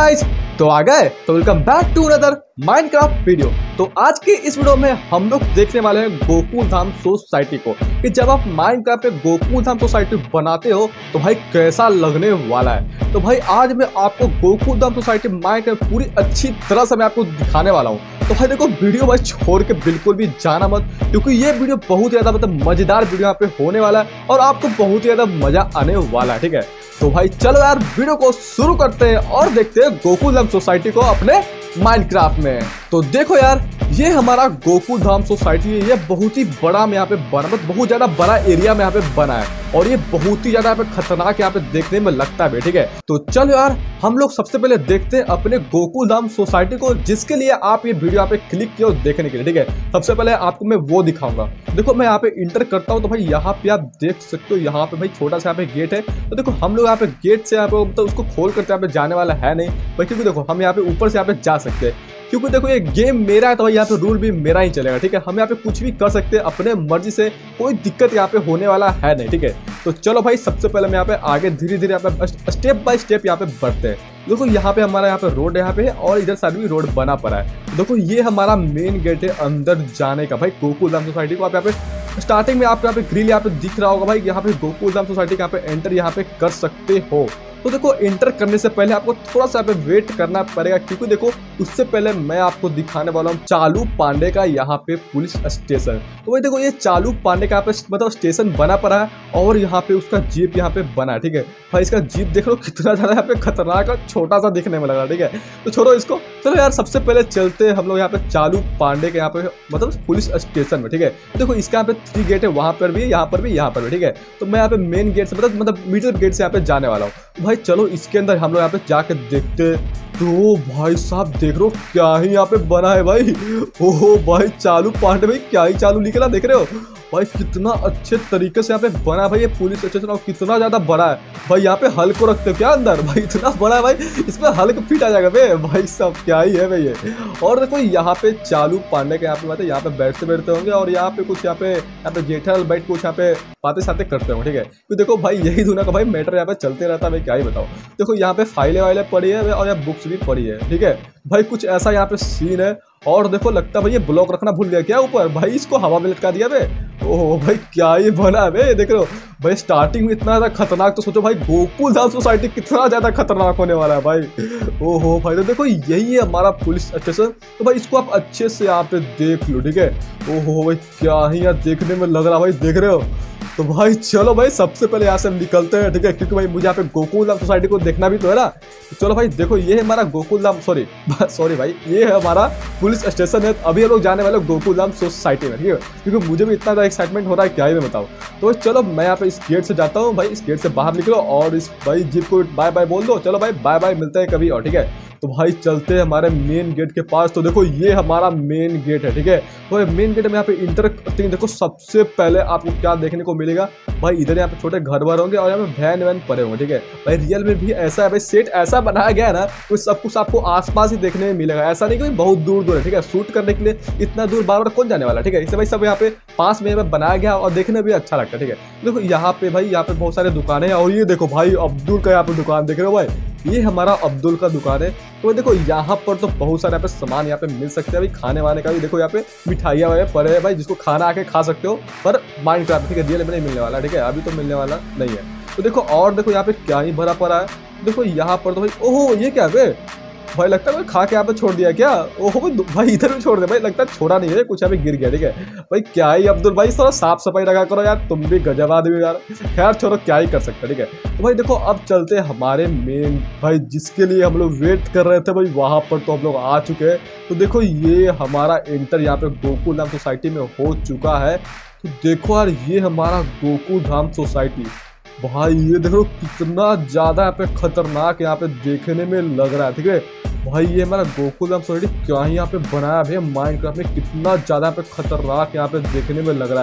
Guys, तो आ गए तो welcome back to another Minecraft video. तो आज की इस वीडियो में हम लोग देखने वाले हैं गोकुल धाम सोसाइटी को, कि जब आप माइनक्राफ्ट पे गोकुल धाम सोसाइटी बनाते हो तो भाई कैसा लगने वाला है। तो भाई आज मैं आपको गोकुल धाम सोसाइटी माइनक्राफ्ट पूरी अच्छी तरह से मैं आपको दिखाने वाला हूँ। तो भाई देखो, वीडियो भाई छोड़ के बिल्कुल भी जाना मत, क्योंकि ये वीडियो बहुत ज्यादा मजेदार वीडियो यहाँ पे होने वाला है और आपको बहुत ज्यादा मजा आने वाला है। ठीक है, तो भाई चलो यार वीडियो को शुरू करते हैं और देखते हैं गोकुल धाम सोसाइटी को अपने माइनक्राफ्ट में। तो देखो यार, ये हमारा गोकुल धाम सोसाइटी है। ये बहुत ही बड़ा में यहाँ पे बना, बहुत ज्यादा बड़ा एरिया में यहाँ पे बना है और ये बहुत ही ज्यादा यहाँ पे खतरनाक यहाँ पे देखने में लगता है। ठीक है, तो चलो यार हम लोग सबसे पहले देखते हैं अपने गोकुल धाम सोसाइटी को, जिसके लिए आप ये वीडियो यहाँ पे क्लिक किया देखने के लिए। ठीक है, सबसे पहले आपको मैं वो दिखाऊंगा। देखो मैं यहाँ पे इंटर करता हूँ तो भाई यहाँ पे आप देख सकते हो, यहाँ पे भाई छोटा सा यहाँ पे गेट है। तो देखो हम लोग यहाँ पे गेट से यहाँ पे मतलब उसको खोल करके यहाँ पे जाने वाला है नहीं भाई, क्योंकि देखो हम यहाँ पे ऊपर से यहाँ पे जा सकते हैं, क्योंकि देखो ये गेम मेरा है तो भाई यहाँ पे रूल भी मेरा ही चलेगा। ठीक है, हम यहाँ पे कुछ भी कर सकते हैं अपने मर्जी से, कोई दिक्कत यहाँ पे होने वाला है नहीं। ठीक है, तो चलो भाई सबसे पहले मैं यहाँ पे आगे धीरे धीरे यहाँ पे स्टेप बाय स्टेप यहाँ पे बढ़ते हैं। देखो यहाँ पे हमारा यहाँ पे रोड यहाँ पे है और इधर साइड भी रोड बना पड़ा है। देखो ये हमारा मेन गेट है अंदर जाने का भाई गोकुल धाम सोसाइटी को। आप यहाँ पे स्टार्टिंग में आपको यहाँ पे ग्रिल यहाँ पे दिख रहा होगा भाई, यहाँ पे गोकुल धाम सोसाइटी का यहाँ पे एंटर यहाँ पे कर सकते हो। तो देखो एंटर करने से पहले आपको थोड़ा सा यहाँ पे वेट करना पड़ेगा, क्योंकि देखो उससे पहले मैं आपको दिखाने वाला हूँ चालू पांडे का यहाँ पे पुलिस स्टेशन। तो भाई देखो ये चालू पांडे का यहाँ पे मतलब स्टेशन बना पड़ा है और यहाँ पे उसका जीप यहाँ पे बना है। ठीक है भाई, इसका जीप देख लो कितना ज्यादा यहाँ पे खतरनाक और छोटा सा दिखने में लगा। ठीक है, तो छोड़ो इसको, चलो यार सबसे पहले चलते हैं हम लोग यहाँ पे चालू पांडे के यहाँ पे मतलब पुलिस स्टेशन में। ठीक है, देखो इसका यहाँ पे 3 गेट है, वहां पर भी, यहाँ पर भी, यहाँ पर भी। ठीक है, तो मैं यहाँ पे मेन गेट से मतलब मिडिल गेट से यहाँ पे जाने वाला हूँ। भाई चलो इसके अंदर हम लोग यहाँ पे जाके देखते। तो भाई साहब देख रहे हो क्या ही यहाँ पे बना है भाई। ओहो भाई चालू पांडे भाई, क्या ही चालू निकला, देख रहे हो भाई कितना अच्छे तरीके से यहाँ पे बना है भाई ये पुलिस स्टेशन, और कितना ज्यादा बड़ा है भाई। यहाँ पे हल को रखते हो क्या अंदर भाई, इतना बड़ा है भाई, इसमें हल को फिट आ जाएगा भाई साहब, क्या ही है भाई ये। और देखो यहाँ पे चालू पांडे के यहाँ पे बात है, यहाँ पे बैठते होंगे और यहाँ पे कुछ यहाँ पे जेठालाल बैठ कुछ यहाँ पे बातें सातें करते होंगे। ठीक है, तो देखो भाई यही दुनिया का भाई मैटर यहाँ पे चलते रहता है भाई, क्या ही बताओ। देखो यहाँ पे फाइलें वाइलें पड़ी है और यहाँ बुक्स भी पड़ी है। ठीक है भाई, कुछ ऐसा यहाँ पे सीन है। और देखो लगता है भाई ये ब्लॉक रखना भूल गया क्या ऊपर भाई, इसको हवा में लटका दिया बे। ओहो भाई क्या ही बना है बे, देख रहे हो भाई स्टार्टिंग में इतना ज्यादा खतरनाक, तो सोचो भाई गोकुल धाम सोसाइटी कितना ज्यादा खतरनाक होने वाला है भाई। ओहो भाई, तो देखो यही है हमारा पुलिस स्टेशन। तो भाई इसको आप अच्छे से यहाँ पे देख लो। ठीक है, ओहो भाई क्या ही यहाँ देखने में लग रहा भाई, देख रहे हो। तो भाई चलो भाई सबसे पहले यहाँ से हम निकलते हैं। ठीक है, क्योंकि भाई मुझे यहाँ पे गोकुल धाम सोसाइटी को देखना भी तो है ना। तो चलो भाई देखो ये है हमारा गोकुल धाम सॉरी भाई, ये है हमारा पुलिस स्टेशन है। अभी हम लोग जाने वाले गोकुल धाम सोसाइटी में। ठीक है, क्योंकि मुझे भी इतना ज़्यादा एक्साइटमेंट हो रहा है, क्या ही मैं बताऊँ। तो चलो मैं यहाँ पे इस गेट से जाता हूँ भाई, इस गेट से बाहर निकलो और इस भाई जीप को बाय बाय बोल दो। चलो भाई बाय बाय, मिलते हैं कभी और। ठीक है, तो भाई चलते हैं हमारे मेन गेट के पास। तो देखो ये हमारा मेन गेट है। ठीक है, तो मेन गेट में यहाँ पे इंटर करते हैं। देखो सबसे पहले आपको क्या देखने को मिलेगा भाई, इधर यहाँ पे छोटे घर वर होंगे और यहाँ पे वैन वैन पड़े होंगे। ठीक है भाई, रियल में भी ऐसा है भाई, सेट ऐसा बनाया गया है ना कि सब कुछ आपको आसपास ही देखने में मिलेगा, ऐसा नहीं कि बहुत दूर दूर है। ठीक है, शूट करने के लिए इतना दूर बार बार कौन जाने वाला। ठीक है, इससे भाई सब यहाँ पे पास में बनाया गया और देखने में भी अच्छा लगता है। ठीक है, देखो यहाँ पे भाई यहाँ पे बहुत सारे दुकानें हैं और ये देखो भाई अब्दुल का यहाँ पे दुकान देख रहे हो भाई, ये हमारा अब्दुल का दुकान है। तो देखो यहाँ पर तो बहुत सारे यहाँ पे सामान यहाँ पे मिल सकते हैं भाई, खाने वाने का भी। देखो यहाँ पे मिठाइयाँ वाले पड़े हैं भाई, जिसको खाना आके खा सकते हो, पर माइनक्राफ्ट। ठीक है, रियल में नहीं मिलने वाला। ठीक है, अभी तो मिलने वाला नहीं है। तो देखो और देखो यहाँ पे क्या ही भरा पड़ा है। देखो यहाँ पर तो भाई, ओहो ये क्या है भाई, लगता है भाई खा के यहाँ पे छोड़ दिया क्या। ओहो भाई इधर भी छोड़ दे भाई, लगता है छोड़ा नहीं है, कुछ यहाँ पे गिर गया। ठीक है भाई, क्या ही अब्दुल भाई थोड़ा साफ सफाई रखा करो यार, तुम भी गजब आदमी यार। खैर छोड़ो, क्या ही कर सकते। ठीक है, तो भाई देखो अब चलते हैं हमारे मेन भाई, जिसके लिए हम लोग वेट कर रहे थे भाई, वहां पर तो हम लोग आ चुके हैं। तो देखो ये हमारा एंटर यहाँ पे गोकुल धाम सोसाइटी में हो चुका है। तो देखो यार ये हमारा गोकुल धाम सोसाइटी भाई, ये देखो कितना ज्यादा यहाँ पे खतरनाक यहाँ पे देखने में लग रहा है। ठीक है भाई, ये हमारा गोकुल धाम सोसाइटी क्या ही यहाँ पे बनाया है माइनक्राफ्ट में, कितना ज्यादा यहाँ पे खतरनाक यहाँ पे देखने में लग रहा है।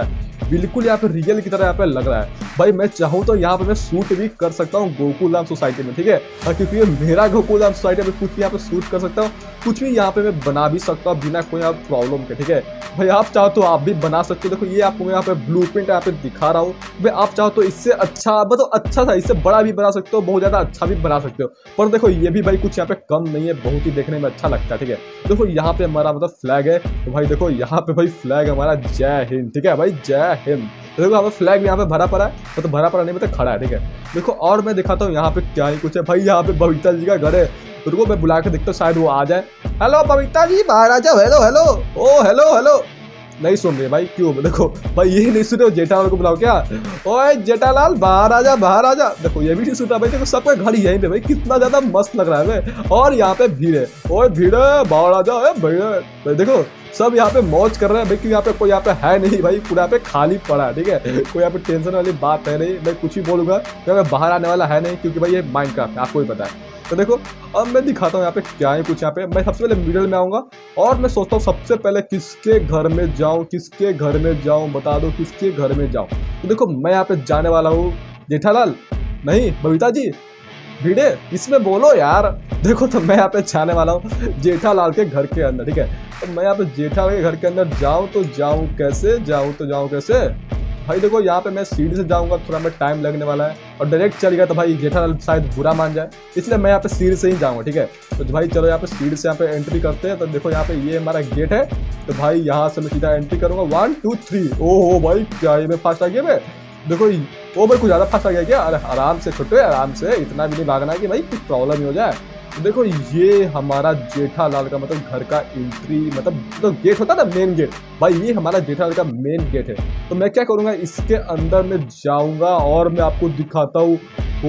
बिल्कुल यहाँ पे रियल की तरह यहाँ पे लग रहा है भाई। मैं चाहूँ तो यहाँ पे मैं शूट भी कर सकता हूँ गोकुलधाम सोसाइटी में, ठीक है। क्योंकि ये मेरा गोकुलधाम सोसाइटी में कुछ भी यहाँ पे शूट कर सकता हूँ, कुछ भी यहाँ पे मैं बना भी सकता हूँ बिना कोई प्रॉब्लम के, ठीक है भाई। आप चाहो तो आप भी बना सकते हो। देखो ये आपको यहाँ पे ब्लूप्रिंट यहाँ पे दिखा रहा हूँ भाई। आप चाहो तो इससे अच्छा मतलब अच्छा था, इससे बड़ा भी बना सकते हो, बहुत ज्यादा अच्छा भी बना सकते हो। पर देखो ये भी भाई कुछ यहाँ पे कम नहीं है, बहुत ही देखने में अच्छा लगता है, ठीक है। देखो यहाँ पे हमारा मतलब फ्लैग है, तो भाई देखो यहाँ पे भाई फ्लैग हमारा जय हिंद, ठीक है भाई, जय हिंद। तो देखो हमें फ्लैग यहाँ पे भरा पड़ा है, मतलब भरा पड़ा नहीं मतलब खड़ा है, ठीक है। देखो और मैं दिखाता हूँ यहाँ पे क्या ही कुछ है भाई। यहाँ पे बबीता जी का घर है, तो रुको मैं बुला के देखता हूँ, शायद वो आ जाए। हेलो बबीता जी बाहर आ जाओ, hello hello, oh hello hello. नहीं सुन रहे भाई, क्यों? देखो भाई ये नहीं सुन रहे, जेठालाल को बुलाओ क्या, ओए जेठालाल बाहर आ जा, बाहर आ जा। देखो ये भी नहीं सुनता भाई। देखो सबका घर यहीं पे भाई, कितना ज्यादा मस्त लग रहा है भाई। और यहाँ पे भीड़ है, ओए भीड़ है, बाहर आ जा भीड़। देखो सब यहाँ पे मौज कर रहे हैं भाई, क्योंकि यहाँ पे कोई यहाँ पे है नहीं भाई, पूरा यहाँ पे खाली पड़ा है, ठीक है। कोई यहाँ पे टेंशन वाली बात है नहीं, मैं कुछ भी बोलूंगा यहाँ पे बाहर आने वाला है नहीं, क्योंकि भाई ये माइनक्राफ्ट आपको ही पता है। तो देखो अब मैं दिखाता हूँ यहाँ पे क्या है कुछ। यहाँ पे मैं सबसे पहले मिडिल में आऊंगा और मैं सोचता हूँ सबसे पहले किसके घर में जाऊँ, किसके घर में जाऊँ, बता दो किसके घर में जाऊँ। तो देखो मैं यहाँ पे जाने वाला हूँ जेठालाल, नहीं बबीता जी, भिड़े इसमें बोलो यार। देखो तो मैं यहाँ पे जाने वाला हूँ जेठालाल के घर के अंदर, ठीक है। तो मैं यहाँ पे जेठालाल के घर के अंदर जाऊँ तो जाऊँ कैसे, जाऊँ तो जाऊँ कैसे भाई। देखो यहाँ पे मैं सीढ़ी से जाऊंगा, थोड़ा मैं टाइम लगने वाला है, और डायरेक्ट चल गया तो भाई जेठालाल शायद बुरा मान जाए, इसलिए मैं यहाँ पे सीढ़ी से ही जाऊंगा, ठीक है। तो भाई चलो यहाँ पे सीढ़ी से यहाँ पे एंट्री करते हैं। तो देखो यहाँ पे ये हमारा गेट है, तो भाई यहाँ से मैं सीधा एंट्री करूंगा 1 2 3। ओहो भाई क्या ये मैं फास्ट आ गया मैं, देखो ओ भाई कुछ ज़्यादा फास्ट आ गया क्या? अरे आराम से छोटे, आराम से, इतना भी नहीं भागना कि भाई कुछ प्रॉब्लम ही हो जाए। तो देखो ये हमारा जेठालाल का मतलब घर का एंट्री, मतलब तो गेट होता है ना मेन गेट, भाई ये हमारा जेठालाल का मेन गेट है। तो मैं क्या करूँगा, इसके अंदर में जाऊँगा और मैं आपको दिखाता हूँ।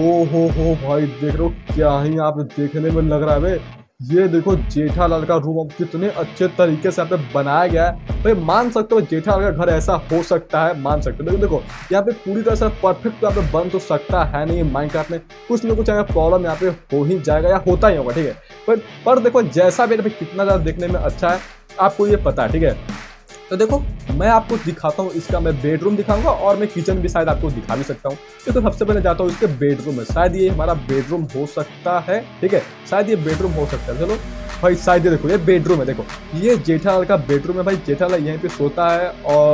हो भाई देख रहे हो क्या ही यहाँ पे देखने में लग रहा है भाई। ये देखो जेठालाल का रूम कितने अच्छे तरीके से यहाँ पे बनाया गया है भाई। मान सकते हो जेठालाल का घर ऐसा हो सकता है, मान सकते हो। लेकिन देखो यहाँ पे पूरी तरह से परफेक्ट यहाँ पे बन तो सकता है नहीं माइनक्राफ्ट में, कुछ ना कुछ प्रॉब्लम यहाँ पे हो ही जाएगा या होता ही होगा, ठीक है। पर देखो जैसा भी कितना ज़्यादा देखने में अच्छा है आपको ये पता है, ठीक है। तो देखो मैं आपको दिखाता हूँ, इसका मैं बेडरूम दिखाऊंगा और मैं किचन भी शायद आपको दिखा भी सकता हूँ। तो सबसे पहले जाता हूँ इसके बेडरूम में, शायद ये हमारा बेडरूम हो सकता है, ठीक है, शायद ये बेडरूम हो सकता है। चलो भाई शायद ये देखो ये बेडरूम है, देखो ये जेठालाल का बेडरूम है भाई। जेठालाल यहीं पे सोता है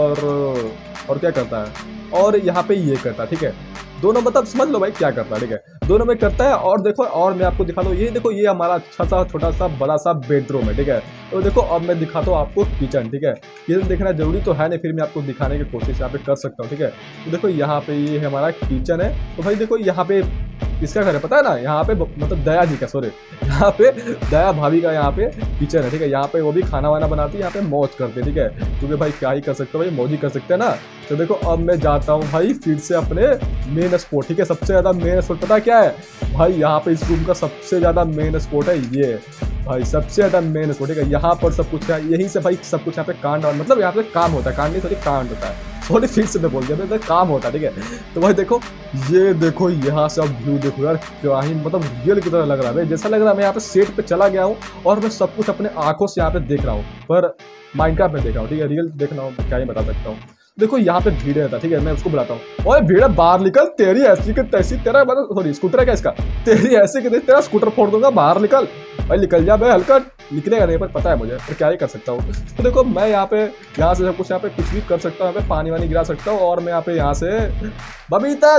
और क्या करता है, और यहाँ पे ये करता है, ठीक है। दोनों मतलब समझ लो भाई क्या करता है, ठीक है, दोनों में करता है। और देखो और मैं आपको दिखा दूँ, ये देखो ये हमारा अच्छा सा छोटा सा बड़ा सा बेडरूम है, ठीक है। तो देखो अब मैं दिखाता हूँ आपको किचन, ठीक है। किचन देखना जरूरी तो है नहीं, फिर मैं आपको दिखाने की कोशिश यहाँ पे कर सकता हूँ, ठीक है। तो देखो यहाँ पे ये हमारा किचन है। तो भाई देखो यहाँ पे किसका घर है पता है ना, यहाँ पे मतलब दया जी का, सॉरी यहाँ पे दया भाभी का यहाँ पे किचन है, ठीक है। यहाँ पे वो भी खाना वाना बनाती है, यहाँ पे मौज करते हैं, ठीक है। क्योंकि भाई क्या ही कर सकते हो भाई, मौज ही कर सकते हैं ना। तो देखो अब मैं जाता हूँ भाई फिर से अपने मेन स्पॉट, ठीक है। सबसे ज़्यादा मेन स्पॉट पता क्या है भाई, यहाँ पे इस रूम का सबसे ज़्यादा मेन स्पॉट है ये भाई, सबसे ज़्यादा मेन स्पॉट, ठीक है। यहाँ पर सब कुछ है, यहीं से भाई सब कुछ यहाँ पे कांड और मतलब यहाँ पे काम होता है, कांड नहीं सॉरी कांड होता है, सॉरी फिर से मैं बोल दिया मैं काम होता है, ठीक है। तो भाई देखो ये देखो यहाँ से अब व्यू देखो यार, क्या ही मतलब रियल की तरह लग रहा है भाई, जैसा लग रहा है मैं यहाँ पे सेट पे चला गया हूँ और मैं सब कुछ अपने आंखों से यहाँ पे देख रहा हूँ, पर माइनक्राफ्ट में देख रहा हूँ, ठीक है। रियल देख रहा हूँ क्या ही बता सकता हूँ। देखो यहाँ पे भीड़ रहता, ठीक है, मैं उसको बुलाता हूँ, ओए भीड़ बाहर निकल, तेरी ऐसी की तैसी, तेरा मतलब सॉरी स्कूटर है क्या इसका, तेरी ऐसी की तेरा स्कूटर फोड़ दूंगा, बाहर निकल भाई, निकल जा भाई, हल्का निकलेगा नहीं पर पता है मुझे, पर क्या ही कर सकता हूँ। तो देखो मैं यहाँ से सब कुछ यहाँ पे कुछ भी कर सकता हूँ, यहाँ पे पानी वानी गिरा सकता हूँ, और मैं यहाँ से बबीता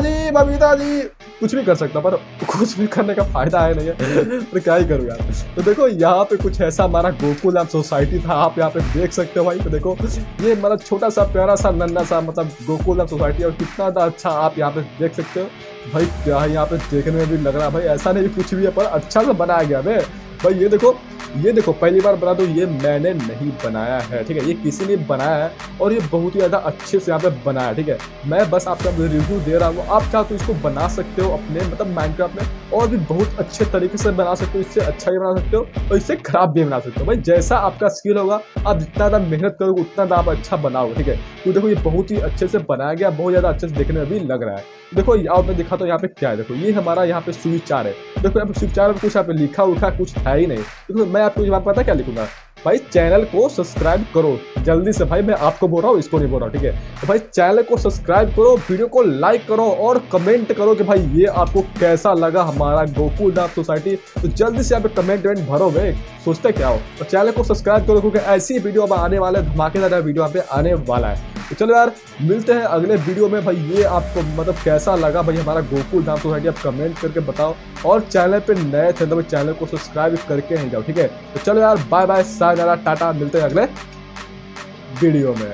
जी कुछ भी कर सकता हूँ, पर कुछ भी करने का फायदा है नहीं है, तो क्या ही करूँ यार। तो देखो यहाँ पे कुछ ऐसा हमारा गोकुलधाम सोसाइटी था, आप यहाँ पे देख सकते हो भाई। तो देखो ये मतलब छोटा सा प्यारा सा नन्ना सा मतलब गोकुलधाम सोसाइटी, और कितना अच्छा आप यहाँ पे देख सकते हो भाई। क्या है यहाँ पे देखने में भी लग रहा है भाई, ऐसा नहीं कुछ भी है पर अच्छा सा बनाया गया भाई। ये देखो पहली बार बना दो, ये मैंने नहीं बनाया है, ठीक है, ये किसी ने बनाया है और ये बहुत ही ज़्यादा अच्छे से यहाँ पे बनाया है, ठीक है। मैं बस आपका रिव्यू दे रहा हूँ, आप चाहो तो इसको बना सकते हो अपने मतलब माइनक्राफ्ट में, और भी बहुत अच्छे तरीके से बना सकते हो, इससे अच्छा भी बना सकते हो और इससे खराब भी बना सकते हो भाई। जैसा आपका स्किल होगा, आप जितना ज़्यादा मेहनत करोगे उतना ज़्यादा आप अच्छा बनाओगे, ठीक है। तो देखो ये बहुत ही अच्छे से बनाया गया, बहुत ज़्यादा अच्छे से देखने में भी लग रहा है। देखो अब मैं दिखाता हूँ यहाँ पे क्या है, देखो ये हमारा यहाँ पे स्विच 4 है। देखो यहाँ पे स्विच 4 में कुछ यहाँ पे लिखा उखा कुछ है ही नहीं। देखो मैं आपको यहाँ पता क्या लिखूंगा, भाई चैनल को सब्सक्राइब करो जल्दी से। भाई मैं आपको बोल रहा हूँ, इसको नहीं बोल रहा हूँ, ठीक है। तो भाई चैनल को सब्सक्राइब करो, वीडियो को लाइक करो और कमेंट करो कि भाई ये आपको कैसा लगा हमारा गोकुल धाम सोसाइटी। तो जल्दी से यहाँ पे कमेंट भरो भाई, सोचते क्या हो। तो चैनल को सब्सक्राइब करो क्योंकि ऐसी वीडियो अब आने वाले धमाकेदार वीडियो यहाँ पे आने वाला है। तो चलो यार मिलते हैं अगले वीडियो में। भाई ये आपको मतलब कैसा लगा भाई हमारा गोकुल धाम सोसाइटी, आप कमेंट करके बताओ। और चैनल पे नए थे तो चैनल को सब्सक्राइब करके ही जाओ, ठीक है। तो चलो यार बाय बाय, सायनारा, टाटा, मिलते हैं अगले वीडियो में।